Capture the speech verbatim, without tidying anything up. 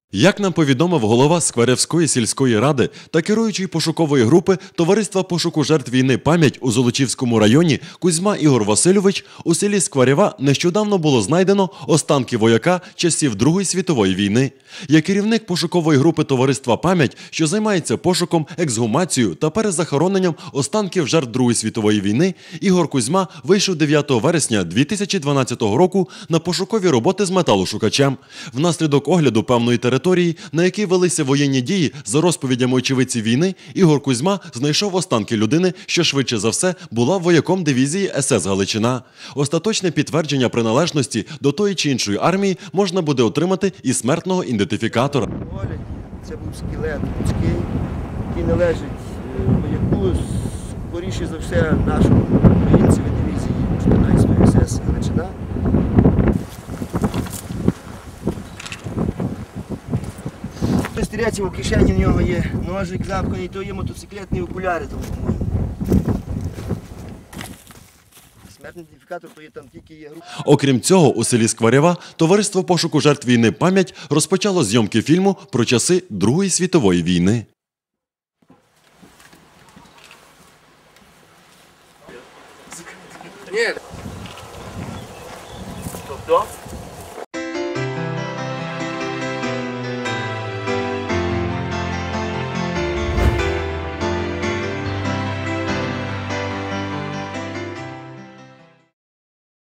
Як нам повідомив голова Скворівської сільської ради та керуючий пошукової групи Товариства пошуку жертв війни «Пам'ять» у Золочівському районі Кузьма Ігор Васильович, у селі Скворєва нещодавно було знайдено останки вояка часів Другої світової війни. Як керівник пошукової групи Товариства «Пам'ять», що займається пошуком, ексгумацією та перезахороненням останків жертв Другої світової війни, Ігор Кузьма вийшов дев'ятого вересня дві тисячі дванадцятого року на пошукові роботи з металошукачем. Внаслідок огляду певної території, Території, на якій велися воєнні дії, за розповідями очевидців війни, Ігор Кузьма знайшов останки людини, що швидше за все була вояком дивізії ес ес «Галичина». Остаточне підтвердження приналежності до тої чи іншої армії можна буде отримати із смертного ідентифікатора. Це був скелет людський, який належить вояку, скоріше за все, нашому українцеві дивізії чотирнадцятої ес ес «Галичина». В кишені в нього є ножик запханий, то є мотоциклетні окуляри. Смертний ідентифікатор, то є там тільки є група. Окрім цього, у селі Скворєва Товариство пошуку жертв війни «Пам'ять» розпочало зйомки фільму про часи Другої світової війни. Ні. Тобто?